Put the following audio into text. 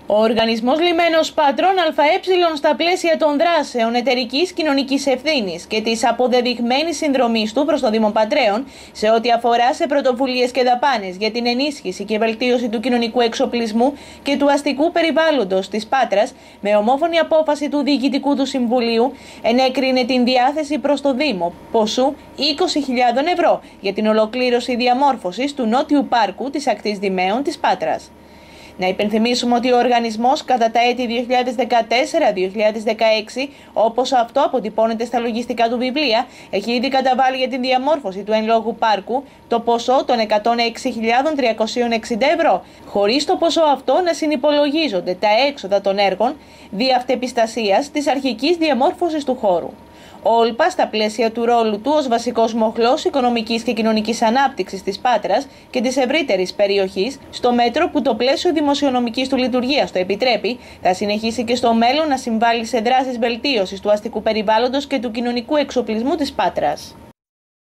Ο Οργανισμός Λιμένος Πατρών ΑΕ στα πλαίσια των δράσεων εταιρικής κοινωνικής ευθύνης και της αποδεδειγμένης συνδρομής του προς το Δήμο Πατρέων σε ό,τι αφορά σε πρωτοβουλίες και δαπάνες για την ενίσχυση και βελτίωση του κοινωνικού εξοπλισμού και του αστικού περιβάλλοντος της Πάτρας, με ομόφωνη απόφαση του Διοικητικού του Συμβουλίου, ενέκρινε την διάθεση προς το Δήμο ποσού 20.000 ευρώ για την ολοκλήρωση διαμόρφωσης του νότιου πάρκου της ακτής Δημαίων της Πάτρας. Να υπενθυμίσουμε ότι ο οργανισμός κατά τα έτη 2014-2016, όπως αυτό αποτυπώνεται στα λογιστικά του βιβλία, έχει ήδη καταβάλει για την διαμόρφωση του εν λόγου πάρκου το ποσό των 106.360 ευρώ, χωρίς το ποσό αυτό να συνυπολογίζονται τα έξοδα των έργων δι' αυτεπιστασίας της αρχικής διαμόρφωσης του χώρου. Ο ΟΛΠΑ, στα πλαίσια του ρόλου του ως βασικός μοχλός οικονομικής και κοινωνικής ανάπτυξης της Πάτρας και της ευρύτερης περιοχής, στο μέτρο που το πλαίσιο δημοσιονομικής του λειτουργίας το επιτρέπει, θα συνεχίσει και στο μέλλον να συμβάλλει σε δράσεις βελτίωσης του αστικού περιβάλλοντος και του κοινωνικού εξοπλισμού της Πάτρας.